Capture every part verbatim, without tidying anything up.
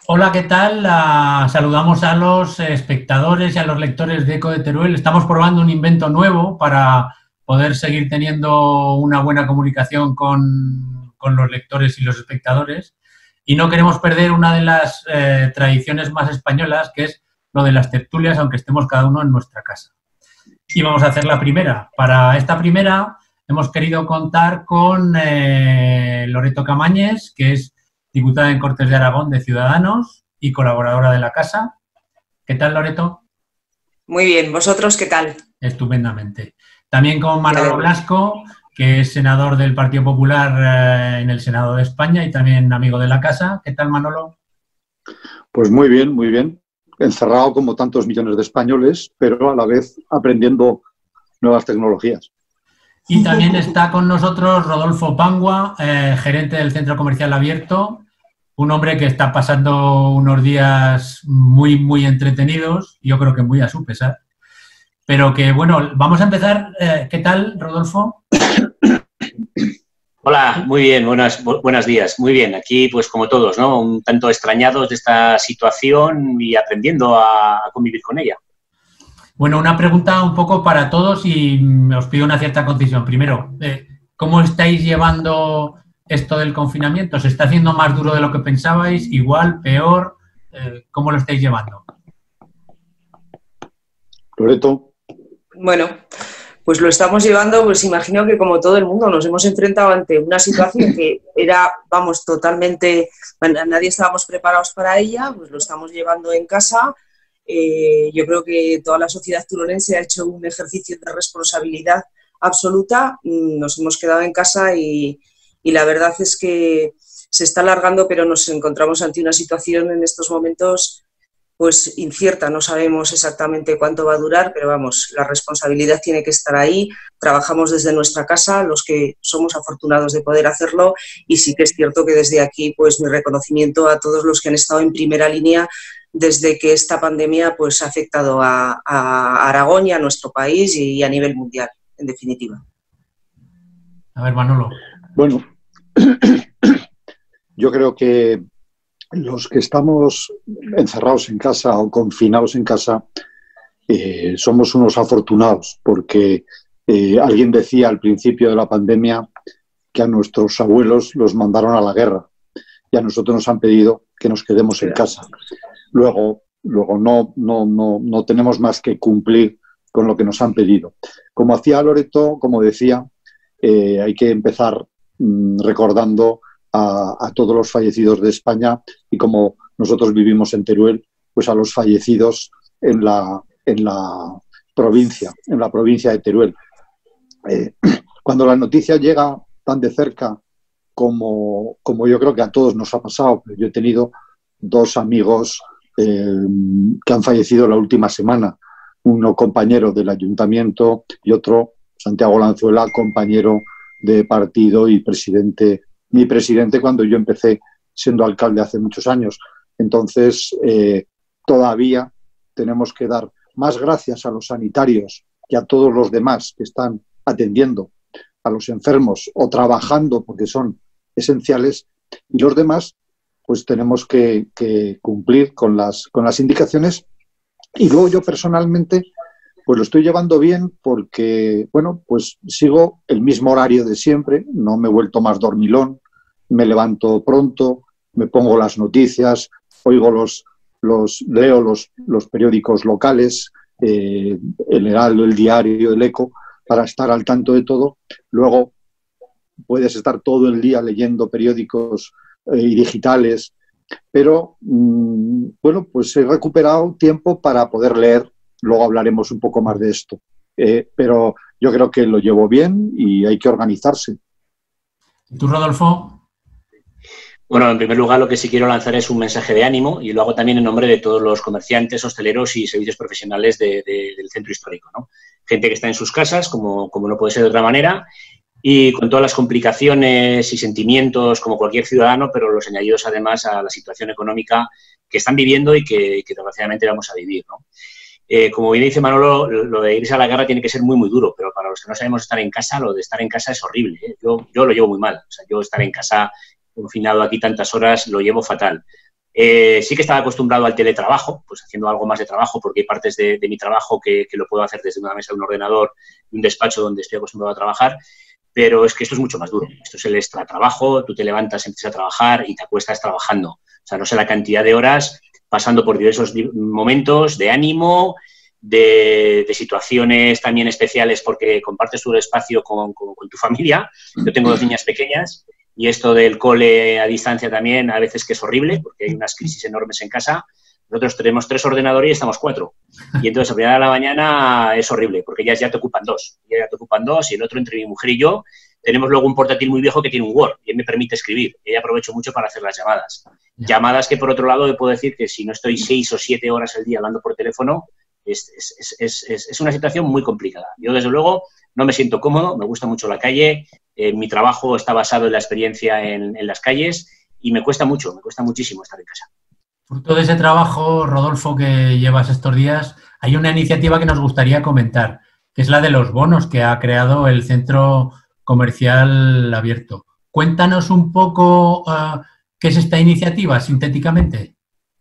Hola, ¿qué tal? Ah, saludamos a los espectadores y a los lectores de Eco de Teruel. Estamos probando un invento nuevo para poder seguir teniendo una buena comunicación con, con los lectores y los espectadores. Y no queremos perder una de las eh, tradiciones más españolas, que es lo de las tertulias, aunque estemos cada uno en nuestra casa. Y vamos a hacer la primera. Para esta primera hemos querido contar con eh, Loreto Camañes, que es diputada en Cortes de Aragón de Ciudadanos y colaboradora de la casa. ¿Qué tal, Loreto? Muy bien, ¿vosotros qué tal? Estupendamente. También con Manolo Blasco, que es senador del Partido Popular eh, en el Senado de España y también amigo de la casa. ¿Qué tal, Manolo? Pues muy bien, muy bien. Encerrado como tantos millones de españoles, pero a la vez aprendiendo nuevas tecnologías. Y también está con nosotros Rodolfo Pangua, eh, gerente del Centro Comercial Abierto, un hombre que está pasando unos días muy, muy entretenidos, yo creo que muy a su pesar. Pero que, bueno, vamos a empezar. Eh, ¿Qué tal, Rodolfo? Hola, muy bien, buenas, buenos días. Muy bien, aquí pues como todos, ¿no? Un tanto extrañados de esta situación y aprendiendo a, a convivir con ella. Bueno, una pregunta un poco para todos y os pido una cierta concisión. Primero, eh, ¿cómo estáis llevando esto del confinamiento? ¿Se está haciendo más duro de lo que pensabais? ¿Igual? ¿Peor? Eh, ¿Cómo lo estáis llevando? Loreto. Bueno, pues lo estamos llevando, pues imagino que como todo el mundo nos hemos enfrentado ante una situación que era, vamos, totalmente, nadie estábamos preparados para ella, pues lo estamos llevando en casa. Eh, yo creo que toda la sociedad turolense ha hecho un ejercicio de responsabilidad absoluta. Nos hemos quedado en casa y, y la verdad es que se está alargando, pero nos encontramos ante una situación en estos momentos pues incierta. No sabemos exactamente cuánto va a durar, pero vamos, la responsabilidad tiene que estar ahí. Trabajamos desde nuestra casa, los que somos afortunados de poder hacerlo, y sí que es cierto que desde aquí pues mi reconocimiento a todos los que han estado en primera línea desde que esta pandemia pues ha afectado a, a Aragón y a nuestro país y a nivel mundial, en definitiva. A ver, Manolo. Bueno, yo creo que los que estamos encerrados en casa o confinados en casa eh, somos unos afortunados, porque eh, alguien decía al principio de la pandemia que a nuestros abuelos los mandaron a la guerra y a nosotros nos han pedido que nos quedemos en casa. Luego, luego no, no, no, no tenemos más que cumplir con lo que nos han pedido. Como hacía Loreto, como decía, eh, hay que empezar mmm, recordando a, a todos los fallecidos de España, y como nosotros vivimos en Teruel, pues a los fallecidos en la, en la provincia, en la provincia de Teruel. Eh, cuando la noticia llega tan de cerca como, como yo creo que a todos nos ha pasado, yo he tenido dos amigos eh, que han fallecido la última semana, uno compañero del ayuntamiento y otro, Santiago Lanzuela, compañero de partido y presidente, mi presidente cuando yo empecé siendo alcalde hace muchos años. Entonces, eh, todavía tenemos que dar más gracias a los sanitarios y a todos los demás que están atendiendo a los enfermos o trabajando porque son esenciales, y los demás pues tenemos que, que cumplir con las, con las indicaciones. Y luego yo personalmente pues lo estoy llevando bien porque, bueno, pues sigo el mismo horario de siempre, no me he vuelto más dormilón, me levanto pronto, me pongo las noticias, oigo los, los leo los, los periódicos locales, eh, el Heraldo, el Diario, el Eco, para estar al tanto de todo. Luego puedes estar todo el día leyendo periódicos eh, y digitales, pero mmm, bueno, pues he recuperado tiempo para poder leer. Luego hablaremos un poco más de esto, eh, pero yo creo que lo llevo bien y hay que organizarse. ¿Tú, Rodolfo? Bueno, en primer lugar, lo que sí quiero lanzar es un mensaje de ánimo, y lo hago también en nombre de todos los comerciantes, hosteleros y servicios profesionales de, de, del centro histórico, ¿no? Gente que está en sus casas, como, como no puede ser de otra manera, y con todas las complicaciones y sentimientos como cualquier ciudadano, pero los añadidos además a la situación económica que están viviendo y que, que desgraciadamente vamos a vivir, ¿no? Eh, como bien dice Manolo, lo de irse a la guerra tiene que ser muy, muy duro, pero para los que no sabemos estar en casa, lo de estar en casa es horrible, ¿eh? Yo, yo lo llevo muy mal. O sea, yo estar en casa confinado aquí tantas horas lo llevo fatal. Eh, sí que estaba acostumbrado al teletrabajo, pues haciendo algo más de trabajo, porque hay partes de, de mi trabajo que, que lo puedo hacer desde una mesa de un ordenador y un despacho donde estoy acostumbrado a trabajar, pero es que esto es mucho más duro. Esto es el extra trabajo, tú te levantas, empiezas a trabajar y te acuestas trabajando. O sea, no sé la cantidad de horas pasando por diversos momentos de ánimo, de, de situaciones también especiales porque compartes tu espacio con, con, con tu familia. Yo tengo dos niñas pequeñas. Y esto del cole a distancia también a veces que es horrible porque hay unas crisis enormes en casa. Nosotros tenemos tres ordenadores y estamos cuatro. Y entonces a primera de la mañana es horrible porque ellas ya te ocupan dos. Ellas ya te ocupan dos y el otro entre mi mujer y yo tenemos luego un portátil muy viejo que tiene un Word y él me permite escribir. Y aprovecho mucho para hacer las llamadas. Llamadas que por otro lado puedo decir que si no estoy seis o siete horas al día hablando por teléfono es, es, es, es, es una situación muy complicada. Yo desde luego no me siento cómodo, me gusta mucho la calle. Eh, mi trabajo está basado en la experiencia en, en las calles y me cuesta mucho, me cuesta muchísimo estar en casa. Fruto de ese trabajo, Rodolfo, que llevas estos días, hay una iniciativa que nos gustaría comentar, que es la de los bonos que ha creado el Centro Comercial Abierto. Cuéntanos un poco uh, qué es esta iniciativa, sintéticamente.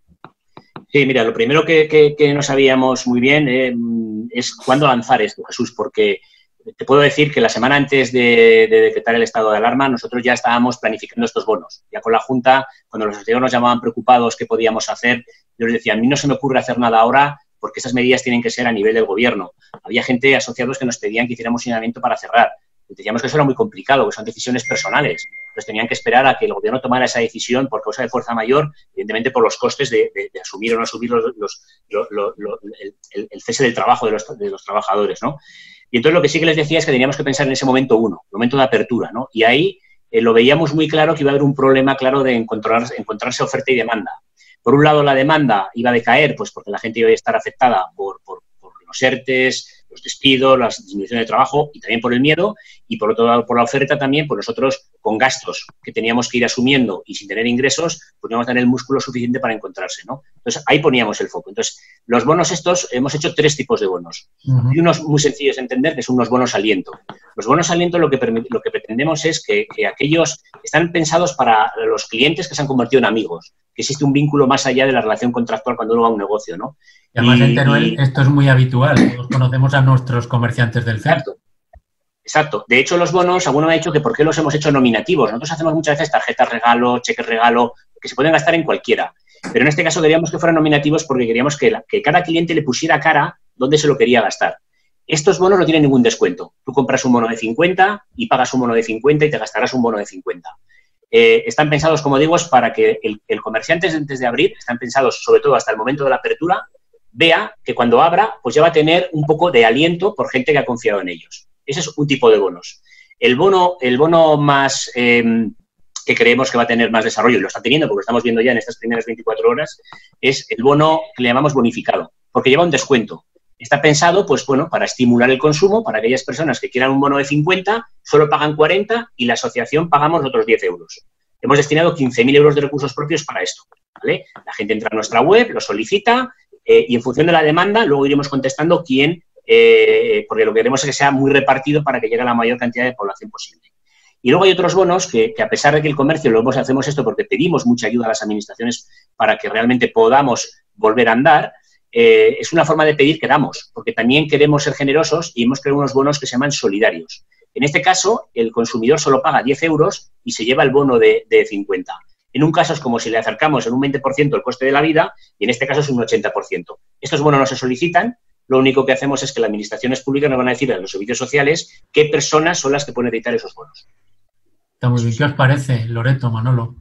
Sí, mira, lo primero que, que, que no sabíamos muy bien eh, es cuándo lanzar esto, Jesús, porque te puedo decir que la semana antes de, de decretar el estado de alarma, nosotros ya estábamos planificando estos bonos. Ya con la Junta, cuando los asociados nos llamaban preocupados qué podíamos hacer, yo les decía, a mí no se me ocurre hacer nada ahora porque esas medidas tienen que ser a nivel del gobierno. Había gente, asociados, que nos pedían que hiciéramos señalamiento para cerrar. Y decíamos que eso era muy complicado, que son decisiones personales. Entonces tenían que esperar a que el gobierno tomara esa decisión por causa de fuerza mayor, evidentemente por los costes de, de, de asumir o no asumir los, los, los, los, los, el, el, el cese del trabajo de los, de los trabajadores, ¿no? Y entonces lo que sí que les decía es que teníamos que pensar en ese momento uno, momento de apertura, ¿no? Y ahí eh, lo veíamos muy claro que iba a haber un problema claro de encontrar, encontrarse oferta y demanda. Por un lado, la demanda iba a decaer, pues porque la gente iba a estar afectada por, por, por los ERTES, los despidos, las disminuciones de trabajo y también por el miedo. Y por otro lado, por la oferta también, pues nosotros con gastos que teníamos que ir asumiendo y sin tener ingresos, pues no íbamos a tener el músculo suficiente para encontrarse, ¿no? Entonces, ahí poníamos el foco. Entonces, los bonos estos, hemos hecho tres tipos de bonos. Uh-huh. Y unos muy sencillos de entender, que son unos bonos aliento. Los bonos aliento lo que, lo que pretendemos es que, que aquellos están pensados para los clientes que se han convertido en amigos, que existe un vínculo más allá de la relación contractual cuando uno va a un negocio, ¿no? Y además y, en Teruel y, esto es muy habitual, todos conocemos a nuestros comerciantes del centro. Exacto. Exacto. De hecho, los bonos, alguno me ha dicho que por qué los hemos hecho nominativos. Nosotros hacemos muchas veces tarjetas regalo, cheques regalo, que se pueden gastar en cualquiera. Pero en este caso queríamos que fueran nominativos porque queríamos que, la, que cada cliente le pusiera cara dónde se lo quería gastar. Estos bonos no tienen ningún descuento. Tú compras un bono de cincuenta y pagas un bono de cincuenta y te gastarás un bono de cincuenta. Eh, están pensados, como digo, es para que el, el comerciante antes de abrir, están pensados sobre todo hasta el momento de la apertura, vea que cuando abra, pues ya va a tener un poco de aliento por gente que ha confiado en ellos. Ese es un tipo de bonos. El bono, el bono más eh, que creemos que va a tener más desarrollo, y lo está teniendo porque lo estamos viendo ya en estas primeras veinticuatro horas, es el bono que le llamamos bonificado, porque lleva un descuento. Está pensado, pues bueno, para estimular el consumo, para aquellas personas que quieran un bono de cincuenta, solo pagan cuarenta y la asociación pagamos otros diez euros. Hemos destinado quince mil euros de recursos propios para esto, ¿vale? La gente entra a nuestra web, lo solicita eh, y en función de la demanda luego iremos contestando quién, eh, porque lo que queremos es que sea muy repartido para que llegue a la mayor cantidad de población posible. Y luego hay otros bonos que, que a pesar de que el comercio lo hemos, hacemos esto porque pedimos mucha ayuda a las administraciones para que realmente podamos volver a andar, eh, es una forma de pedir que damos, porque también queremos ser generosos y hemos creado unos bonos que se llaman solidarios. En este caso, el consumidor solo paga diez euros y se lleva el bono de, de cincuenta. En un caso es como si le acercamos en un veinte por ciento el coste de la vida y en este caso es un ochenta por ciento. Estos bonos no se solicitan. Lo único que hacemos es que las administraciones públicas nos van a decir a los servicios sociales qué personas son las que pueden editar esos bonos. Está muy bien. ¿Qué os parece, Loreto, Manolo?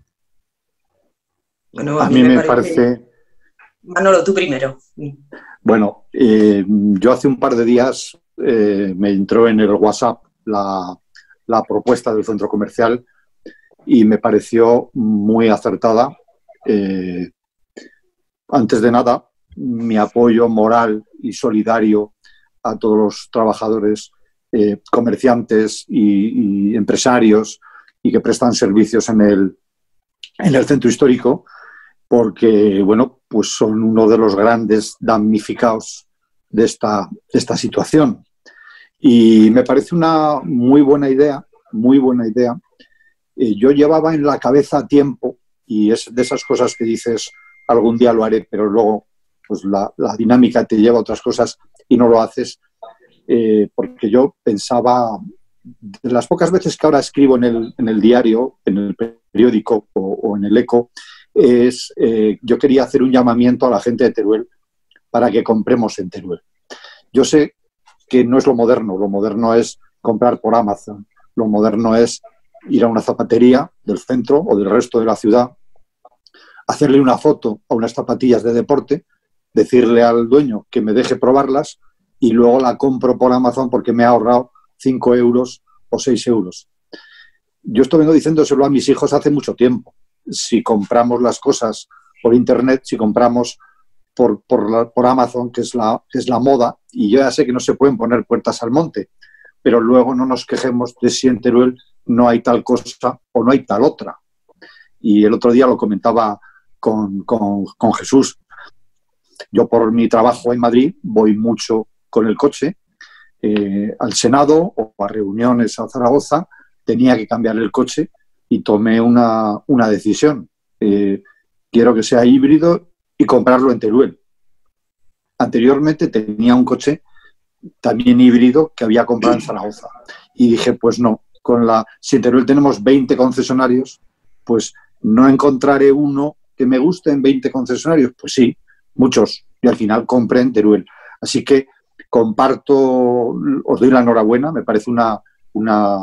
Bueno, a, a mí, mí me, me parece... parece... Manolo, tú primero. Bueno, eh, yo hace un par de días eh, me entró en el WhatsApp la, la propuesta del centro comercial y me pareció muy acertada. Eh, antes de nada, mi apoyo moral y solidario a todos los trabajadores, eh, comerciantes y, y empresarios y que prestan servicios en el, en el centro histórico, porque, bueno, pues son uno de los grandes damnificados de esta, de esta situación. Y me parece una muy buena idea, muy buena idea. Eh, yo llevaba en la cabeza tiempo y es de esas cosas que dices, algún día lo haré, pero luego pues la, la dinámica te lleva a otras cosas y no lo haces, eh, porque yo pensaba, de las pocas veces que ahora escribo en el, en el diario, en el periódico o, o en el Eco, es eh, yo quería hacer un llamamiento a la gente de Teruel para que compremos en Teruel. Yo sé que no es lo moderno, lo moderno es comprar por Amazon, lo moderno es ir a una zapatería del centro o del resto de la ciudad, hacerle una foto a unas zapatillas de deporte, decirle al dueño que me deje probarlas y luego la compro por Amazon porque me ha ahorrado cinco euros o seis euros. Yo esto vengo diciéndoselo a mis hijos hace mucho tiempo. Si compramos las cosas por Internet, si compramos por, por, la, por Amazon, que es, la, que es la moda, y yo ya sé que no se pueden poner puertas al monte, pero luego no nos quejemos de si en Teruel no hay tal cosa o no hay tal otra. Y el otro día lo comentaba con, con, con Jesús. Yo por mi trabajo en Madrid voy mucho con el coche eh, al Senado o a reuniones a Zaragoza, tenía que cambiar el coche y tomé una, una decisión. Eh, quiero que sea híbrido y comprarlo en Teruel. Anteriormente tenía un coche también híbrido que había comprado en Zaragoza. Y dije, pues no, con la, si en Teruel tenemos veinte concesionarios, pues no encontraré uno que me guste en veinte concesionarios. Pues sí, muchos. Y al final compré en Teruel. Así que comparto, os doy la enhorabuena, me parece una, una,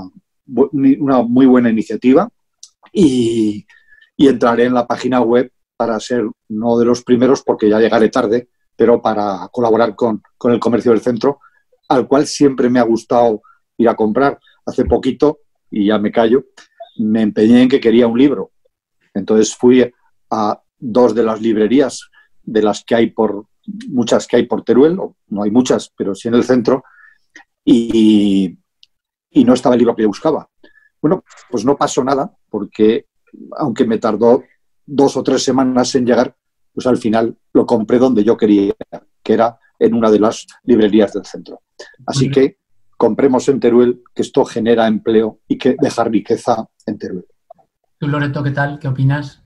una muy buena iniciativa y, y entraré en la página web para ser no de los primeros, porque ya llegaré tarde, pero para colaborar con, con el comercio del centro, al cual siempre me ha gustado ir a comprar. Hace poquito, y ya me callo, me empeñé en que quería un libro. Entonces fui a dos de las librerías, de las que hay por, muchas que hay por Teruel, o no hay muchas, pero sí en el centro, y, y no estaba el libro que yo buscaba. Bueno, pues no pasó nada, porque aunque me tardó dos o tres semanas en llegar, pues al final lo compré donde yo quería, que era en una de las librerías del centro. Así que compremos en Teruel, que esto genera empleo y que deja riqueza en Teruel. ¿Tú, Loreto, qué tal? ¿Qué opinas?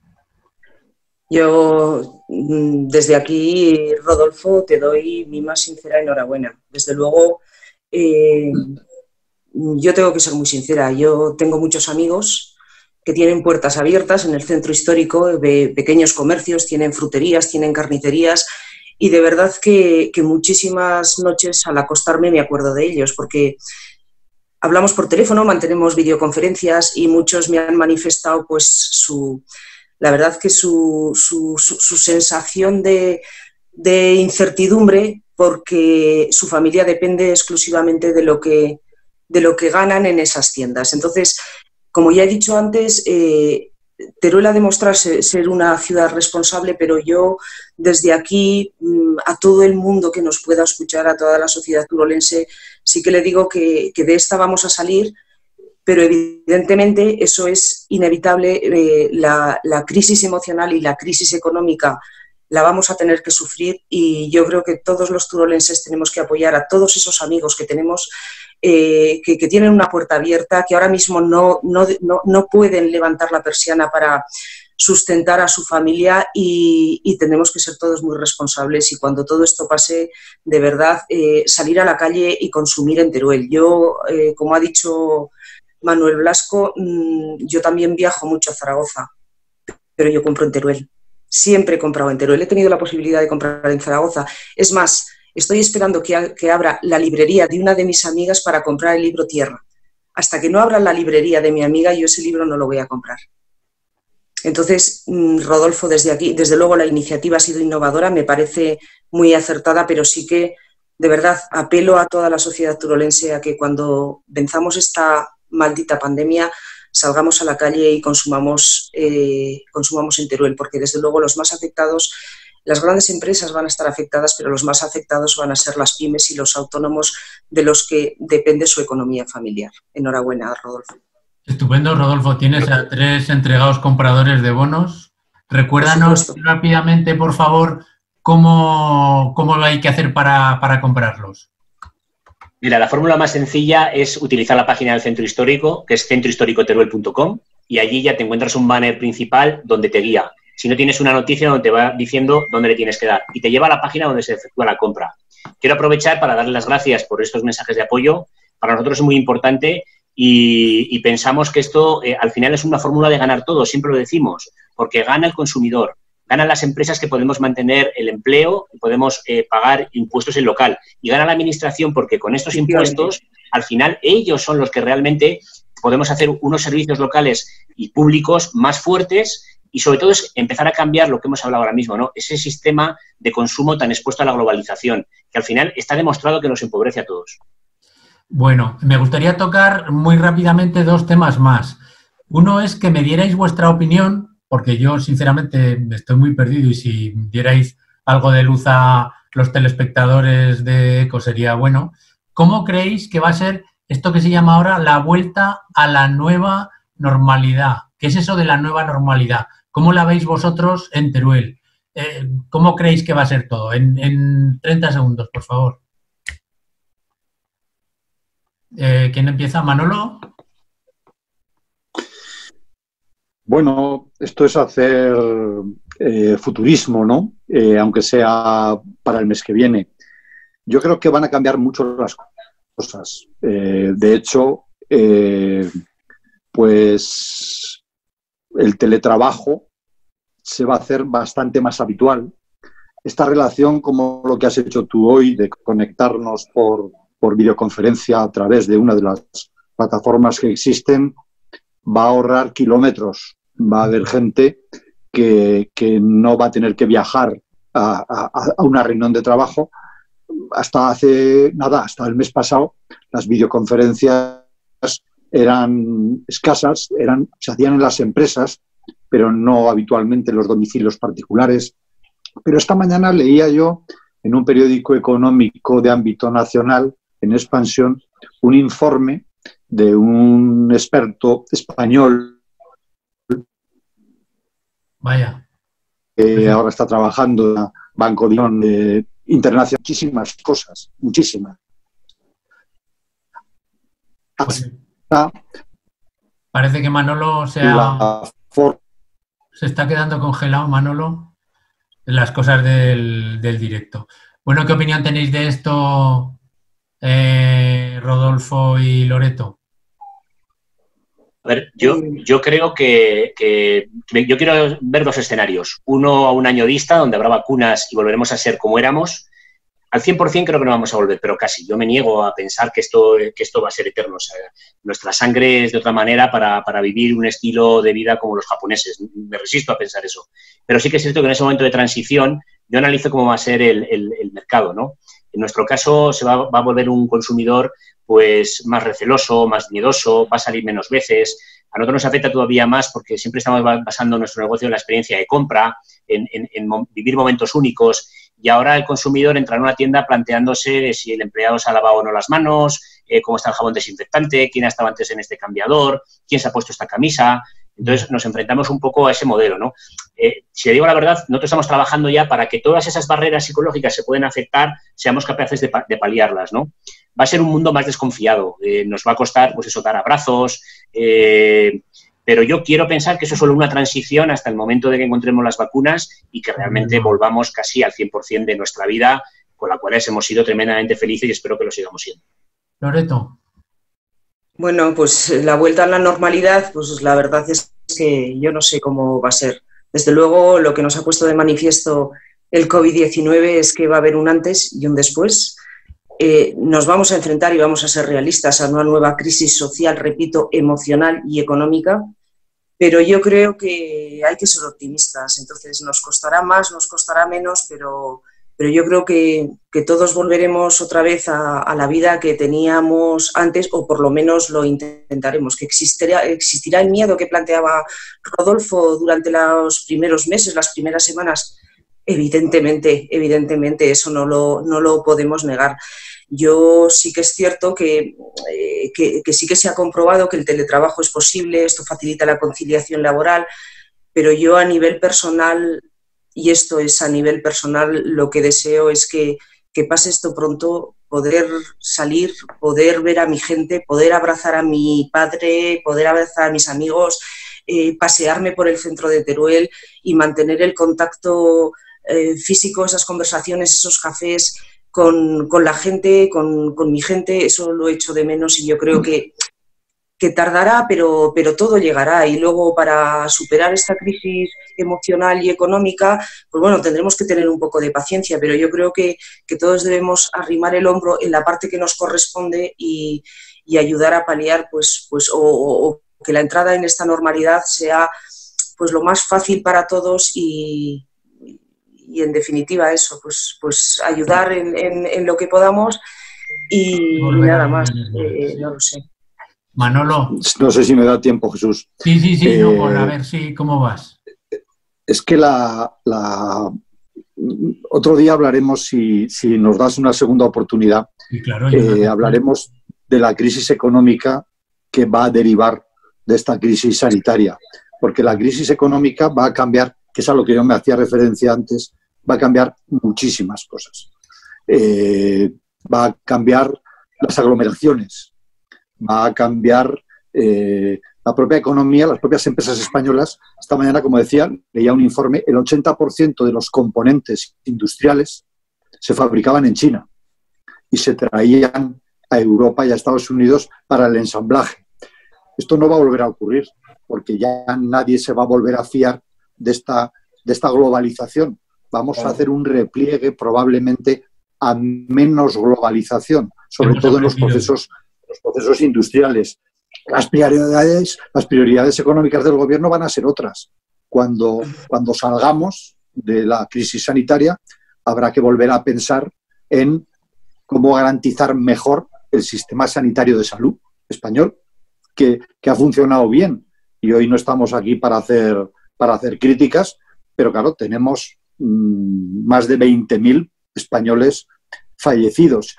Yo, desde aquí, Rodolfo, te doy mi más sincera enhorabuena. Desde luego, eh, yo tengo que ser muy sincera. Yo tengo muchos amigos que tienen puertas abiertas en el centro histórico, de pequeños comercios, tienen fruterías, tienen carnicerías, y de verdad que, que muchísimas noches al acostarme me acuerdo de ellos, porque hablamos por teléfono, mantenemos videoconferencias y muchos me han manifestado pues su... La verdad que su, su, su, su sensación de, de incertidumbre, porque su familia depende exclusivamente de lo que, de lo que ganan en esas tiendas. Entonces, como ya he dicho antes, eh, Teruel ha demostrado ser una ciudad responsable, pero yo desde aquí a todo el mundo que nos pueda escuchar, a toda la sociedad turolense, sí que le digo que, que de esta vamos a salir, pero evidentemente eso es inevitable. Eh, la, la crisis emocional y la crisis económica la vamos a tener que sufrir, y yo creo que todos los turolenses tenemos que apoyar a todos esos amigos que tenemos, eh, que, que tienen una puerta abierta, que ahora mismo no, no, no, no pueden levantar la persiana para sustentar a su familia, y, y tenemos que ser todos muy responsables, y cuando todo esto pase, de verdad, eh, salir a la calle y consumir en Teruel. Yo, eh, como ha dicho Manuel Blasco, yo también viajo mucho a Zaragoza, pero yo compro en Teruel. Siempre he comprado en Teruel. He tenido la posibilidad de comprar en Zaragoza. Es más, estoy esperando que, que abra la librería de una de mis amigas para comprar el libro Tierra. Hasta que no abra la librería de mi amiga, yo ese libro no lo voy a comprar. Entonces, Rodolfo, desde aquí, desde luego la iniciativa ha sido innovadora, me parece muy acertada, pero sí que, de verdad, apelo a toda la sociedad turolense a que cuando venzamos esta maldita pandemia salgamos a la calle y consumamos, eh, consumamos en Teruel, porque desde luego los más afectados, las grandes empresas van a estar afectadas, pero los más afectados van a ser las pymes y los autónomos de los que depende su economía familiar. Enhorabuena, Rodolfo. Estupendo, Rodolfo. Tienes a tres entregados compradores de bonos. Recuérdanos por rápidamente, por favor, cómo, cómo lo hay que hacer para, para comprarlos. Mira, la fórmula más sencilla es utilizar la página del Centro Histórico, que es centro histórico teruel punto com. y allí ya te encuentras un banner principal donde te guía. Si no tienes una noticia donde te va diciendo dónde le tienes que dar y te lleva a la página donde se efectúa la compra. Quiero aprovechar para darles las gracias por estos mensajes de apoyo. Para nosotros es muy importante y, y pensamos que esto eh, al final es una fórmula de ganar todo, siempre lo decimos, porque gana el consumidor, ganan las empresas que podemos mantener el empleo y podemos eh, pagar impuestos en local y gana la administración porque con estos impuestos al final ellos son los que realmente podemos hacer unos servicios locales y públicos más fuertes. Y sobre todo es empezar a cambiar lo que hemos hablado ahora mismo, ¿no? Ese sistema de consumo tan expuesto a la globalización, que al final está demostrado que nos empobrece a todos. Bueno, me gustaría tocar muy rápidamente dos temas más. Uno es que me dierais vuestra opinión, porque yo sinceramente estoy muy perdido y si dierais algo de luz a los telespectadores de ECO sería bueno. ¿Cómo creéis que va a ser esto que se llama ahora la vuelta a la nueva normalidad? ¿Qué es eso de la nueva normalidad? ¿Cómo la veis vosotros en Teruel? Eh, ¿Cómo creéis que va a ser todo? En, en treinta segundos, por favor. Eh, ¿Quién empieza? ¿Manolo? Bueno, esto es hacer eh, futurismo, ¿no? Eh, aunque sea para el mes que viene. Yo creo que van a cambiar mucho las cosas. Eh, de hecho, eh, pues el teletrabajo se va a hacer bastante más habitual. Esta relación, como lo que has hecho tú hoy, de conectarnos por, por videoconferencia a través de una de las plataformas que existen, va a ahorrar kilómetros. Va a haber gente que, que no va a tener que viajar a, a, a una reunión de trabajo. Hasta hace nada, hasta el mes pasado, las videoconferencias eran escasas, eran, se hacían en las empresas, pero no habitualmente en los domicilios particulares. Pero esta mañana leía yo en un periódico económico de ámbito nacional, en expansión, un informe de un experto español Vaya. que ahora está trabajando en Banco de León eh, Internacional, muchísimas cosas, muchísimas. Pues, parece que Manolo se, ha, se está quedando congelado, Manolo, en las cosas del, del directo. Bueno, ¿qué opinión tenéis de esto, eh, Rodolfo y Loreto? A ver, yo, yo creo que, que, que yo quiero ver dos escenarios. Uno a un año vista, donde habrá vacunas y volveremos a ser como éramos. Al cien por cien creo que no vamos a volver, pero casi. Yo me niego a pensar que esto, que esto va a ser eterno. O sea, nuestra sangre es de otra manera para, para vivir un estilo de vida como los japoneses. Me resisto a pensar eso. Pero sí que es cierto que en ese momento de transición yo analizo cómo va a ser el, el, el mercado, ¿no? En nuestro caso se va, va a volver un consumidor pues más receloso, más miedoso, va a salir menos veces. A nosotros nos afecta todavía más porque siempre estamos basando nuestro negocio en la experiencia de compra, en, en, en vivir momentos únicos. Y ahora el consumidor entra en una tienda planteándose si el empleado se ha lavado o no las manos, eh, cómo está el jabón desinfectante, quién ha estado antes en este cambiador, quién se ha puesto esta camisa. Entonces nos enfrentamos un poco a ese modelo, ¿no? Eh, si le digo la verdad, nosotros estamos trabajando ya para que todas esas barreras psicológicas se pueden afectar, seamos capaces de, de paliarlas, ¿no? Va a ser un mundo más desconfiado, eh, nos va a costar, pues eso, dar abrazos, eh, pero yo quiero pensar que eso es solo una transición hasta el momento de que encontremos las vacunas y que realmente volvamos casi al cien por cien de nuestra vida, con la cual hemos sido tremendamente felices y espero que lo sigamos siendo. Loreto. Bueno, pues la vuelta a la normalidad, pues la verdad es que yo no sé cómo va a ser. Desde luego, lo que nos ha puesto de manifiesto el COVID diecinueve es que va a haber un antes y un después. Eh, nos vamos a enfrentar y vamos a ser realistas a una nueva crisis social, repito, emocional y económica, pero yo creo que hay que ser optimistas. Entonces, nos costará más, nos costará menos, pero, pero yo creo que, que todos volveremos otra vez a, a la vida que teníamos antes, o por lo menos lo intentaremos, que existirá, existirá el miedo que planteaba Rodolfo durante los primeros meses, las primeras semanas. Evidentemente, evidentemente, eso no lo, no lo podemos negar. Yo sí que es cierto que, eh, que, que sí que se ha comprobado que el teletrabajo es posible, esto facilita la conciliación laboral, pero yo a nivel personal, y esto es a nivel personal, lo que deseo es que, que pase esto pronto, poder salir, poder ver a mi gente, poder abrazar a mi padre, poder abrazar a mis amigos, eh, pasearme por el centro de Teruel y mantener el contacto eh, físico, esas conversaciones, esos cafés con, con la gente, con, con mi gente, eso lo echo de menos y yo creo que que tardará, pero, pero todo llegará. Y luego, para superar esta crisis emocional y económica, pues bueno, tendremos que tener un poco de paciencia, pero yo creo que, que todos debemos arrimar el hombro en la parte que nos corresponde y, y ayudar a paliar, pues, pues o, o, o que la entrada en esta normalidad sea pues lo más fácil para todos y, y en definitiva eso, pues, pues ayudar en, en, en lo que podamos y, y nada más, eh, no lo sé. Manolo. No sé si me da tiempo, Jesús. Sí, sí, sí, eh, no, por a ver si, ¿cómo vas? Es que la, la... otro día hablaremos, si, si nos das una segunda oportunidad, sí, claro, yo eh, no hablaremos de la crisis económica que va a derivar de esta crisis sanitaria. Porque la crisis económica va a cambiar, que es a lo que yo me hacía referencia antes, va a cambiar muchísimas cosas. Eh, va a cambiar las aglomeraciones, va a cambiar eh, la propia economía, las propias empresas españolas. Esta mañana, como decía, leía un informe, el ochenta por ciento de los componentes industriales se fabricaban en China y se traían a Europa y a Estados Unidos para el ensamblaje. Esto no va a volver a ocurrir porque ya nadie se va a volver a fiar de esta, de esta globalización. Vamos a hacer un repliegue probablemente a menos globalización, sobre todo en los procesos los procesos industriales. Las prioridades, las prioridades económicas del gobierno van a ser otras. Cuando, cuando salgamos de la crisis sanitaria, habrá que volver a pensar en cómo garantizar mejor el sistema sanitario de salud español, que, que ha funcionado bien. Y hoy no estamos aquí para hacer, para hacer críticas, pero claro, tenemos mmm, más de veinte mil españoles fallecidos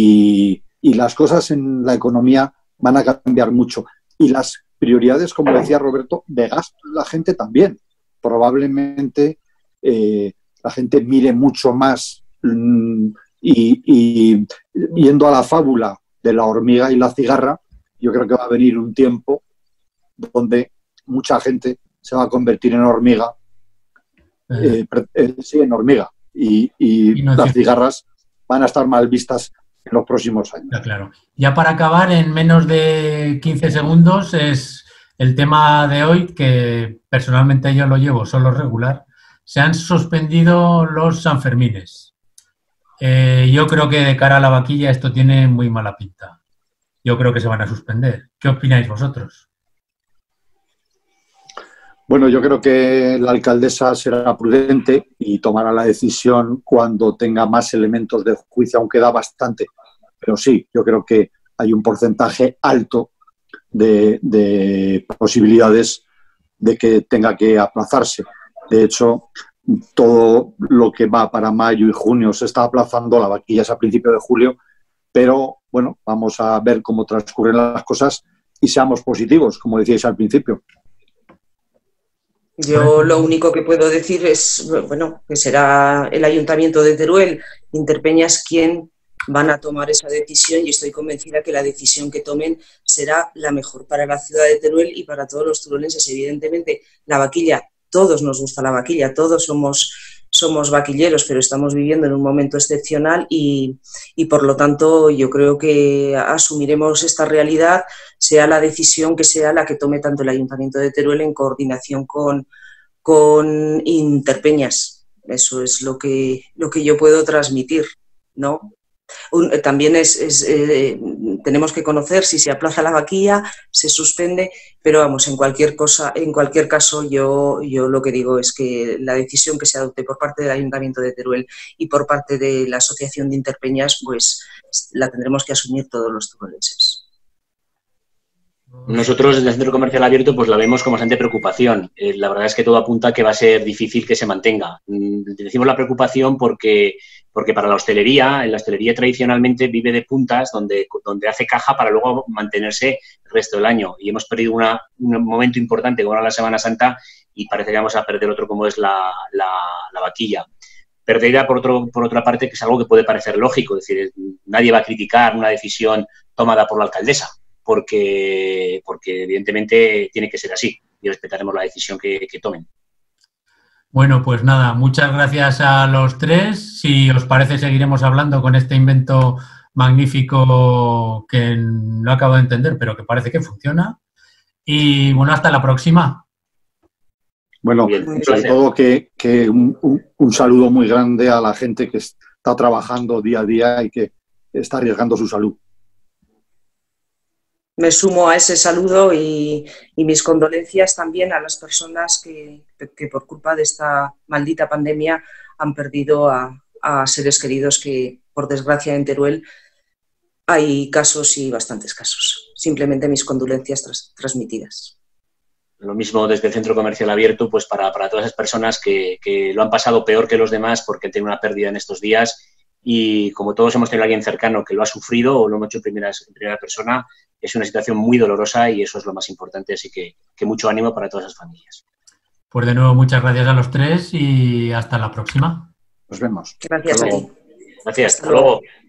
y Y las cosas en la economía van a cambiar mucho. Y las prioridades, como decía Roberto, de gasto de la gente también. Probablemente eh, la gente mire mucho más mmm, y, y yendo a la fábula de la hormiga y la cigarra, yo creo que va a venir un tiempo donde mucha gente se va a convertir en hormiga, eh, eh, sí, en hormiga. Y, y, y no las cigarras van a estar mal vistas en los próximos años. Ya, claro. Ya para acabar, en menos de quince segundos, es el tema de hoy, que personalmente yo lo llevo solo regular. Se han suspendido los Sanfermines. Eh, yo creo que de cara a la vaquilla esto tiene muy mala pinta. Yo creo que se van a suspender. ¿Qué opináis vosotros? Bueno, yo creo que la alcaldesa será prudente y tomará la decisión cuando tenga más elementos de juicio, aunque da bastante. Pero sí, yo creo que hay un porcentaje alto de, de posibilidades de que tenga que aplazarse. De hecho, todo lo que va para mayo y junio se está aplazando, la vaquilla es a principios de julio, pero bueno, vamos a ver cómo transcurren las cosas y seamos positivos, como decíais al principio. Yo lo único que puedo decir es, bueno, que será el Ayuntamiento de Teruel, Interpeñas, quien van a tomar esa decisión y estoy convencida que la decisión que tomen será la mejor para la ciudad de Teruel y para todos los teruelenses. Evidentemente, la vaquilla, todos nos gusta la vaquilla, todos somos, somos vaquilleros, pero estamos viviendo en un momento excepcional y, y por lo tanto yo creo que asumiremos esta realidad, sea la decisión que sea la que tome tanto el Ayuntamiento de Teruel en coordinación con, con Interpeñas. Eso es lo que, lo que yo puedo transmitir, ¿no? Un, también es, es eh, tenemos que conocer si se aplaza la vaquilla, se suspende, pero vamos, en cualquier cosa, en cualquier caso yo, yo lo que digo es que la decisión que se adopte por parte del Ayuntamiento de Teruel y por parte de la Asociación de Interpeñas, pues la tendremos que asumir todos los teruelenses. Nosotros desde el Centro Comercial Abierto pues la vemos con bastante preocupación. Eh, la verdad es que todo apunta a que va a ser difícil que se mantenga. Mm, decimos la preocupación porque, porque para la hostelería, la hostelería tradicionalmente vive de puntas donde, donde hace caja para luego mantenerse el resto del año. Y hemos perdido una, un momento importante como era la Semana Santa y parece que vamos a perder otro como es la, la, la vaquilla. Perdida por, otro, por otra parte, que es algo que puede parecer lógico. Es decir, nadie va a criticar una decisión tomada por la alcaldesa. Porque, porque evidentemente tiene que ser así. y respetaremos la decisión que, que tomen. Bueno, pues nada, muchas gracias a los tres. Si os parece, seguiremos hablando con este invento magnífico que no acabo de entender, pero que parece que funciona. Y bueno, hasta la próxima. Bueno, Bien, sobre todo que, que un, un, un saludo muy grande a la gente que está trabajando día a día y que está arriesgando su salud. Me sumo a ese saludo y, y mis condolencias también a las personas que, que por culpa de esta maldita pandemia han perdido a, a seres queridos que, por desgracia, en Teruel hay casos y bastantes casos. Simplemente mis condolencias tras, transmitidas. Lo mismo desde el Centro Comercial Abierto, pues para, para todas esas personas que, que lo han pasado peor que los demás porque tienen una pérdida en estos días y como todos hemos tenido a alguien cercano que lo ha sufrido o lo hemos hecho en, primeras, en primera persona, es una situación muy dolorosa y eso es lo más importante, así que, que mucho ánimo para todas esas familias. Pues de nuevo, muchas gracias a los tres y hasta la próxima. Nos vemos. Gracias a ti. Gracias, hasta luego.